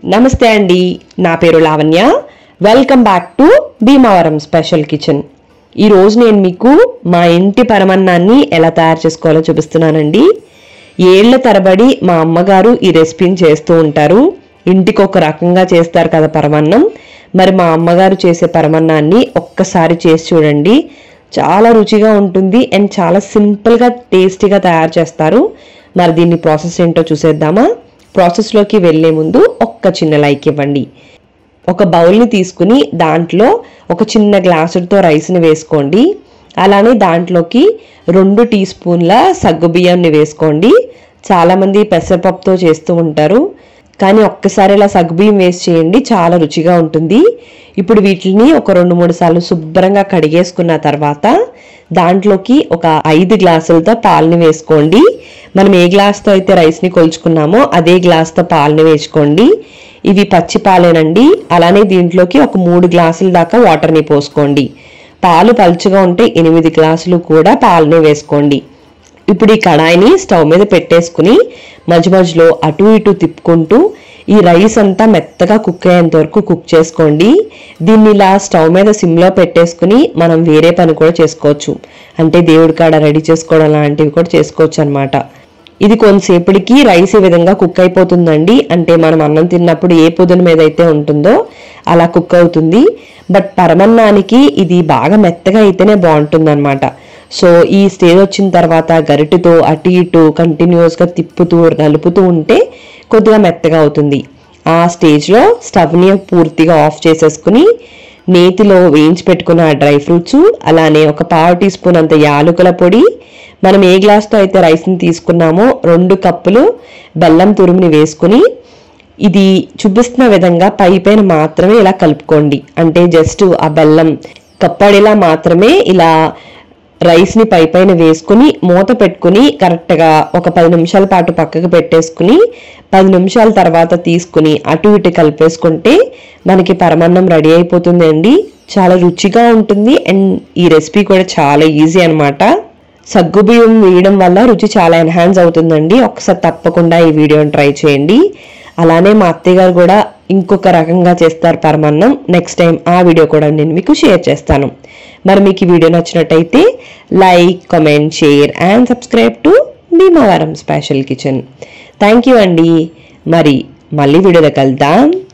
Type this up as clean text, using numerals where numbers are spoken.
నమస్తే అండి, నా పేరు Lavanya. Welcome back to Bhimavaram special kitchen. ఈరోజు నేను మీకు మా ఇంటి పరమన్నాన్ని ఎలా తయారు చేసుకోవాలో చూపిస్తున్నానండి. ఏళ్ల తరబడి మా అమ్మగారు ఈ రెసిపీని చేస్తూ ఉంటారు. ఇంటికి ఒక రకంగా చేస్తారు కదా పరమన్నం. మరి మా అమ్మగారు చేసే పరమన్నాన్ని ఒక్కసారి చేసి చూడండి. చాలా రుచిగా ఉంటుంది అండ్ చాలా సింపుల్గా టేస్టీగా తయారు చేస్తారు. మరి దీన్ని ప్రాసెస్ ఏంటో చూసేద్దామా? ప్రాసెస్లోకి వెళ్ళే ముందు ఒక్క చిన్న లైక్ ఇవ్వండి. ఒక బౌల్ని తీసుకుని దాంట్లో ఒక చిన్న గ్లాసుతో రైస్ని వేసుకోండి. అలానే దాంట్లోకి 2 టీ స్పూన్ల సగ్గుబియ్యాన్ని వేసుకోండి. చాలామంది పెసరపప్పుతో చేస్తూ ఉంటారు, కానీ ఒక్కసారి ఇలా సగ్గుబియ్యం వేసి చేయండి, చాలా రుచిగా ఉంటుంది. ఇప్పుడు వీటిని ఒక 2-3 సార్లు శుభ్రంగా కడిగేసుకున్న తర్వాత దాంట్లోకి ఒక 5 గ్లాసులతో పాలని వేసుకోండి. మనం ఏ గ్లాస్తో అయితే రైస్ని కొలుచుకున్నామో అదే గ్లాస్తో పాలని వేసుకోండి. ఇవి పచ్చి పాలేనండి. అలానే దీంట్లోకి ఒక 3 గ్లాసుల దాకా వాటర్ని పోసుకోండి. పాలు పలుచగా ఉంటే 8 గ్లాసులు కూడా పాలని వేసుకోండి. ఇప్పుడు ఈ కడాయిని స్టవ్ మీద పెట్టేసుకుని మధ్య మధ్యలో అటు ఇటు తిప్పుకుంటూ ఈ రైస్ అంతా మెత్తగా కుక్ అయ్యేంత వరకు కుక్ చేసుకోండి. దీన్ని ఇలా స్టవ్ మీద సిమ్లో పెట్టేసుకుని మనం వేరే పని కూడా చేసుకోవచ్చు. అంటే దేవుడి కాడ రెడీ చేసుకోవడం లాంటివి కూడా చేసుకోవచ్చు అనమాట. ఇది కొంతసేపటికి రైస్ ఈ విధంగా కుక్ అయిపోతుందండి. అంటే మనం అన్నం తిన్నప్పుడు ఏ పొదున మీద అయితే ఉంటుందో అలా కుక్ అవుతుంది. బట్ పరమన్నానికి ఇది బాగా మెత్తగా అయితేనే బాగుంటుంది అనమాట. సో ఈ స్టేజ్ వచ్చిన తర్వాత గరిటెతో అటు ఇటు కంటిన్యూస్గా తిప్పుతూ నలుపుతూ ఉంటే కొద్దిగా మెత్తగా అవుతుంది. ఆ స్టేజ్లో స్టవ్ని పూర్తిగా ఆఫ్ చేసేసుకుని నేతిలో వేయించి పెట్టుకున్న డ్రై ఫ్రూట్స్, అలానే ఒక 1/2 టీ స్పూన్ అంత యాలకుల పొడి, మనం ఏ గ్లాస్తో అయితే రైస్ని తీసుకున్నామో 2 కప్పులు బెల్లం తురుముని వేసుకుని ఇది చూపిస్తున్న విధంగా పైన మాత్రమే ఇలా కలుపుకోండి. అంటే జస్ట్ ఆ బెల్లం కప్పడిలా మాత్రమే ఇలా రైస్ని పైన వేసుకుని మూత పెట్టుకుని కరెక్ట్గా ఒక 10 నిమిషాల పాటు పక్కకు పెట్టేసుకుని 10 నిమిషాల తర్వాత తీసుకుని అటు ఇటు కలిపేసుకుంటే మనకి పరమన్నం రెడీ అయిపోతుంది అండి. చాలా రుచిగా ఉంటుంది అండ్ ఈ రెసిపీ కూడా చాలా ఈజీ అనమాట. సగ్గుబియ్యం వేయడం వల్ల రుచి చాలా ఎన్హాన్స్ అవుతుందండి. ఒకసారి తప్పకుండా ఈ వీడియోని ట్రై చేయండి. అలానే మా అత్తయ్య గారు కూడా ఇంకొక రకంగా చేస్తారు పరమన్నం. నెక్స్ట్ టైం ఆ వీడియో కూడా నేను మీకు షేర్ చేస్తాను. మరి మీకు ఈ వీడియో నచ్చినట్టయితే like, comment, share and subscribe to Bhimavaram special kitchen. Thank you అండి. మరి మళ్ళీ వీడియోలో కలుద్దాం.